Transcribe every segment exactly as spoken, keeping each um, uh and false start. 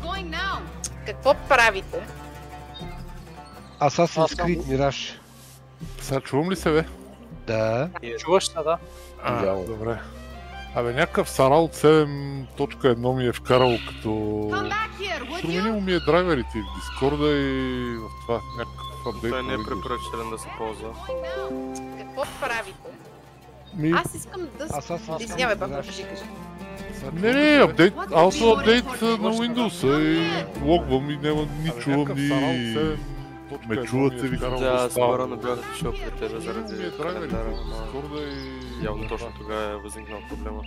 Какво правите? Assassin's Creed Mirage. Сега чувам ли се, бе? Да. Чуваш се, да? А, добре. Абе, някакъв Сарал седем точка едно ми е вкарал като... Променил ми е драйверите в Дискорда и в това някакъв апдейт. Той не е препоръчителен да се ползва. Какво правите? Ми... Аз искам да... Извинявай, пак кажи, кажи. Не, не, апдейт, ауто апдейт на Windows и логвам и няма ни чувам, ни... Ме чувате ви какво да, става. скоро не бях дошъл при тебе заради календара, но явно точно тогава е възникнал проблема.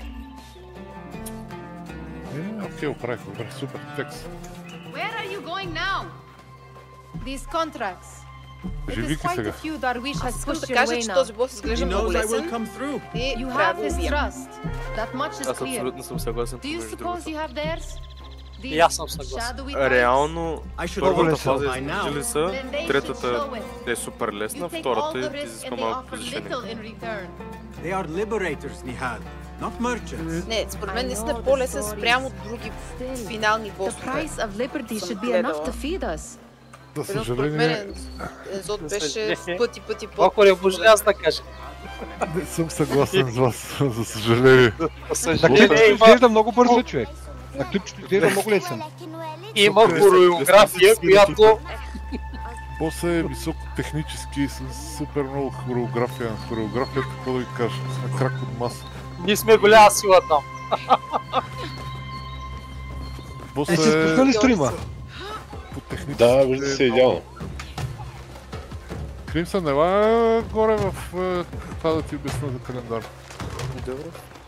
Е, окей, оправих, добре, супер, текст. Where are you going now? These contracts. Кажи Вики сега. Аз искам да кажа, че този бос изглежда много лесен и трябва да го убием. Аз абсолютно съм съгласен. Do you suppose you have theirs? И аз съм съгласен. Реално, първата фаза изглеждали са, третата е супер лесна, втората изисква малко позишение. Не, според мен наистина е по-лесен спрямо други финални босове. За Според съжаление... мен Ензот беше пъти, пъти по... Колко не може аз да кажа. Не съм съгласен с вас, за съжаление. На клипчето изглежда много бързо, човек. На клипчето изглежда много лесен. Има хореография, която... Босът е високо технически, с супер много хореография. Хореографията, какво да ви кажа, на крак от маса. Ние сме голяма сила там. Босът е... Е, си спускали стрима? Да, вижда се идеално. Кримсън, ела горе в това да ти обясня за календар. Добре.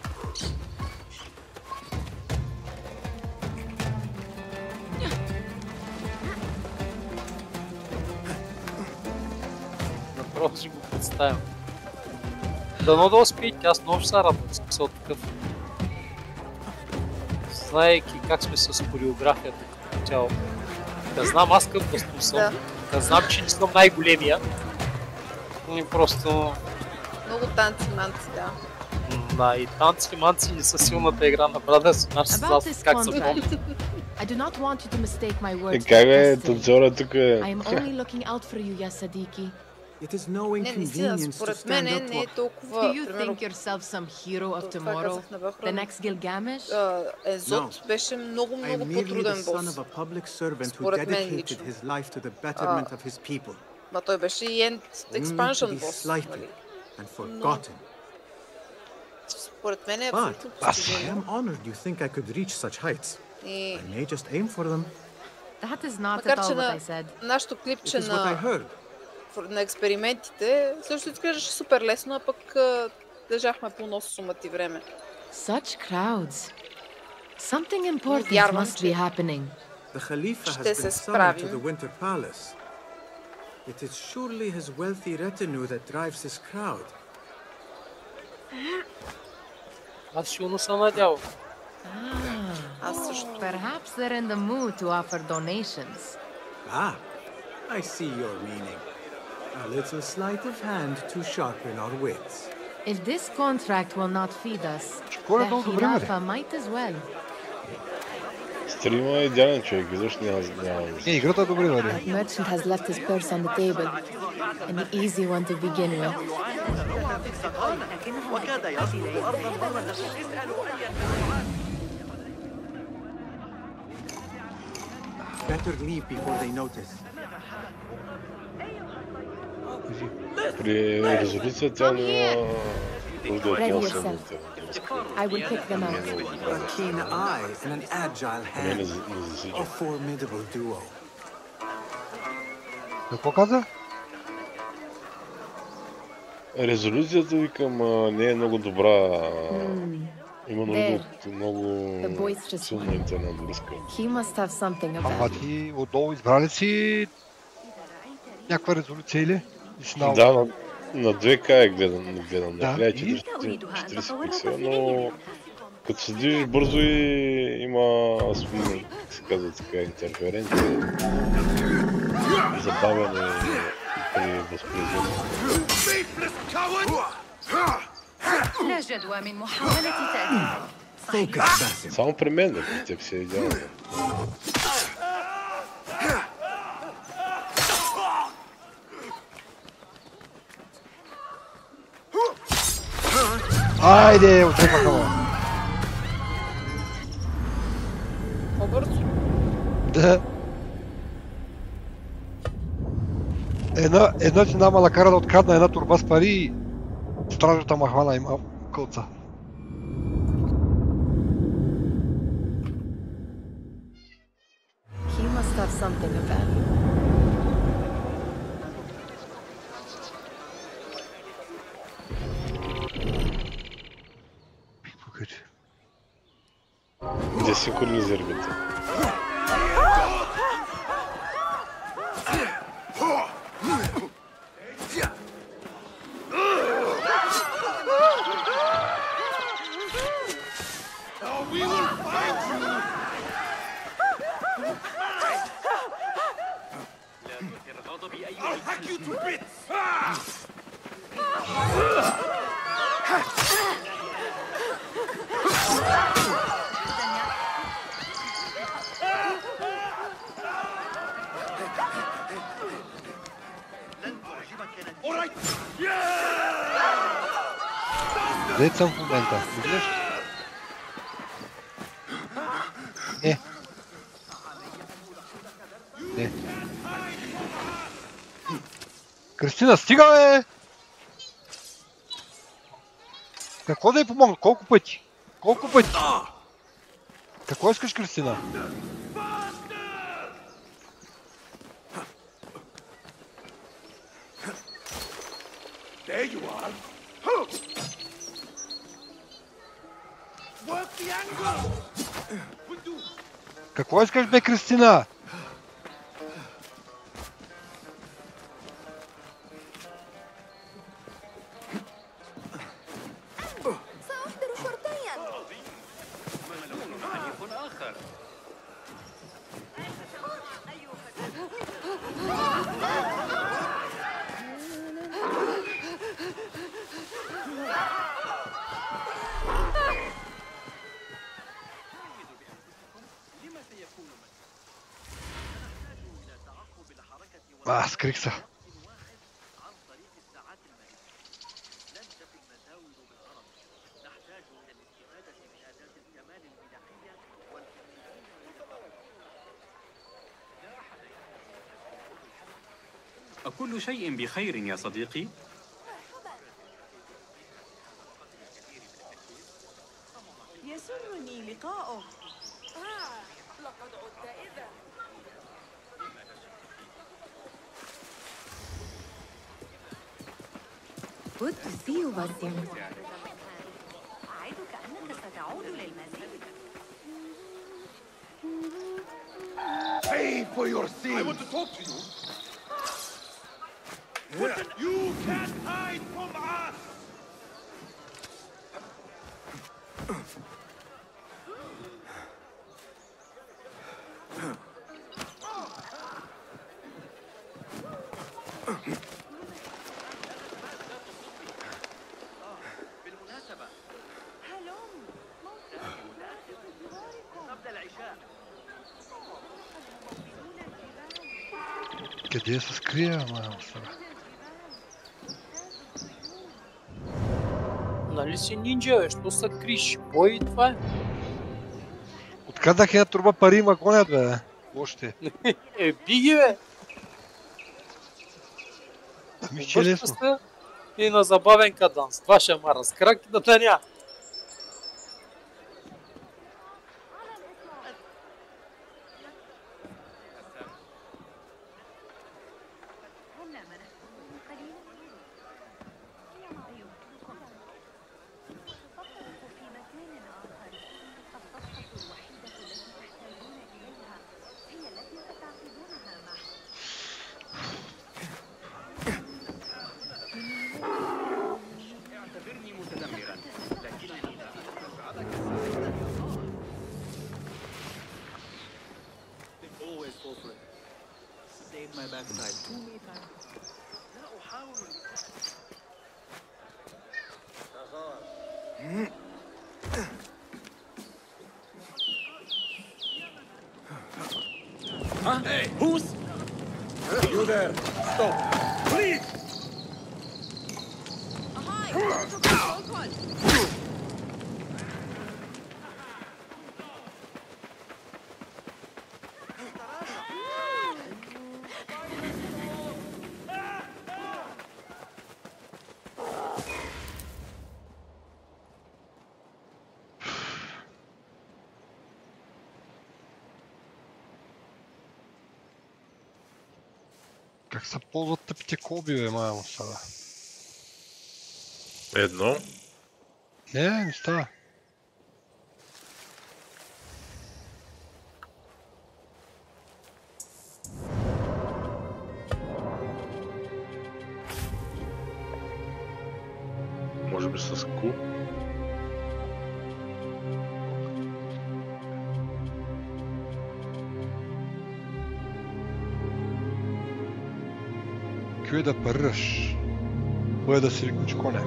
Направо си го представям. Дано да успеете, аз много ще се радвам, смисъл такъв. Знаейки как сме с хореографията като цяло. Да знам аз към пъстно съм, да. да знам, че не съм най-големия. И просто... Много танци, манци, да. Да, и танци, манци са силната игра на Brothers, наш състав, как се помни. Е, как бе, танцора тук е... Не, наистина, според мен не е толкова... Примерно, това казах на Бахрон. Ензот беше много, много по-труден бос. Според мен лично. Ма той беше и End Expansion бос, нали? Според мен е абсолютно постижение. И... Макар че на нашото клипче на... на експериментите, също изглеждаше супер лесно, а пък държахме по нос сумати време. Such crowds. Something important must be happening. Ще се справим. It is surely his wealthy retinue that drives this crowd. Аз силно съм надял. Аз също. Perhaps they're in the mood to offer donations. Ah, I see your meaning. A little sleight of hand to sharpen our wits. If this contract will not feed us, the Hirafa might as well. Стрима е идеален човек, изобщо няма... Е, играта е добре, вали. That merchant has left his purse on the table. An easy one to begin with. Better leave before they notice. При резолюция тя няма нужда от тя събития. I will pick them out. A keen eye and an agile hand. A formidable duo. Какво каза? Резолюцията, викам, не е много добра. Има нужда от много силна интернет връзка. Ама ти отдолу избрали си някаква резолюция или? Да, на, на две К е гледам, гледам да. накрая четирийсет пиксела, но като се движиш бързо и има, се казва така, интерференция, забавяне при възпроизводството. Само при мен, да, при теб си е идеално. Айде, отрепаха ме. По-бързо. Да. Една, една жена ма накара да открадна една турба с пари и стражата ма хвана има кълца. He must have something of value. Десинхронизир бе. Къде съм в момента? Виждаш? Не. Не. Кристина, стига бе! Какво да й помогна? Колко пъти? Колко пъти? Какво искаш, Кристина? Какво искаш бе, Кристина? А, скрих се. أكل شيء بخير يا صديقي؟ يسرني لقاؤك. آه، لقد عدت إذا. Good to see you, Bastian. أعدك أنك ستعود للمزيد. Pay for your sins. I want to talk to you. You can't hide from us. Къде се скрия, ама сега? Нали си нинджа, бе? Що се криш? Бой това е? Отказах една турба пари има гонят, бе. Още. Е, биги, бе! Ами, че е лесно. И на забавен каданс. Това ще ма разкрак да тъня. Huh? Hey, who's? You there? Stop! Please! Ahai! Как се ползват тъпите колби, бе, мая му сега? Едно? Не, не става. Може би с ку? Q е да парираш. Кое е да си рекучи коня.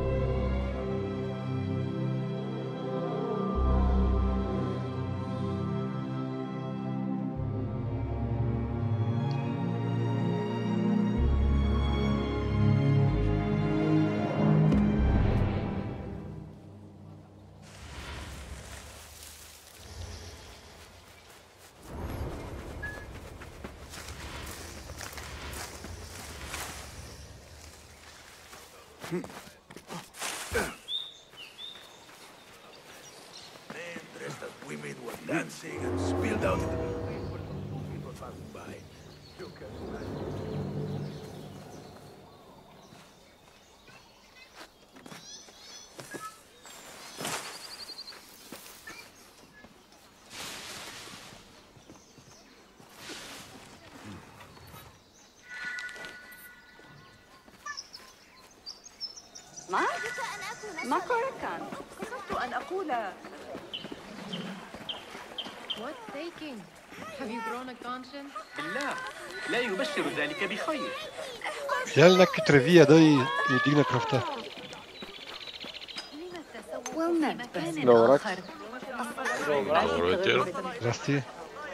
ما؟ ما كان قصدت أن أقول What's taking? Have you grown a conscience? بالله لا يبشر ذلك بخير. Взяли някакви треви, да и дигна кръвта. Добре. Добре. Здрасти.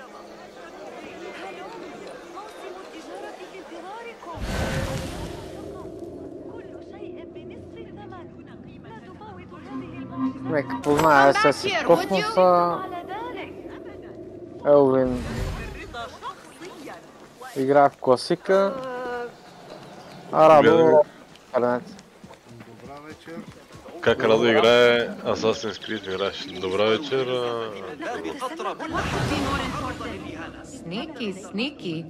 Мек, познае се с космоса. Елвин играе в класика. А Радо... Как Радо играе Assassin's Creed играеш? Добра вечер. Sneaky, sneaky.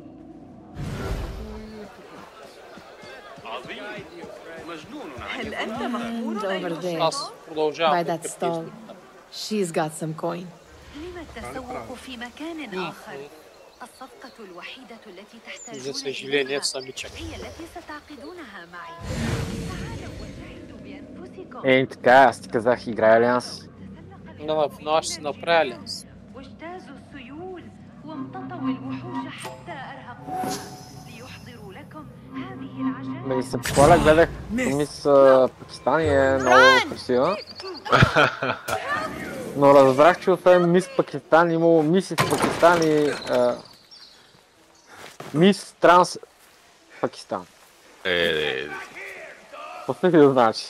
هل أنت مخبور By that stall. She's got some coin. لم التسوق في مكان آخر؟ الصفقة الوحيدة التي تحتاجونها هي التي ستعقدونها معي. تعالوا وجاهدوا بأنفسكم. Ей, така, аз ти казах, играя ли аз? Но в нощ си направили. واجتازوا السيول وامتطوا الوحوش حتى أرهقوها ليحضروا لكم هذه العجلة. Ме се похваля, гледах мис Пакистан и е много красива. Но разбрах, че освен мис Пакистан имало мис Пакистан и мис Транс Пакистан. Е, Какво да значи?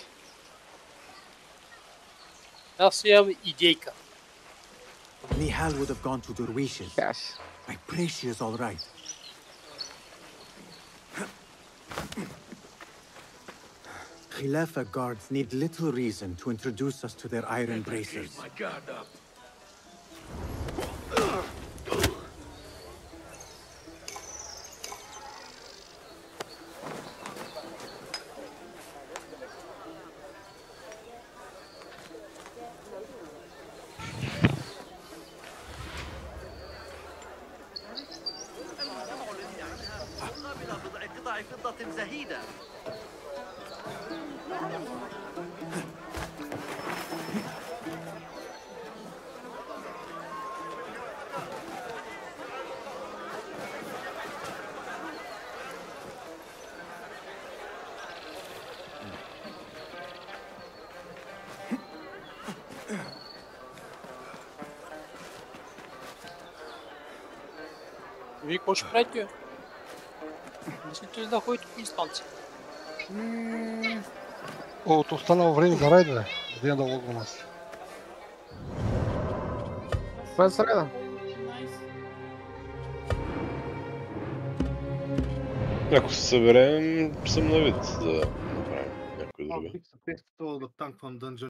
Аз имам идейка. Nihal would have gone to Derwishes. I pray she is all right. Khilafa guards need little reason to introduce us to their iron bracers. My guard up. Вие какво ще правите? Мислите ли да ходите по инстанция? От останало време за райд, бе. Да да логвам аз. Това е среда. Ако се съберем, съм на вид да направим някой друга. Бих се престал да танквам дънжън.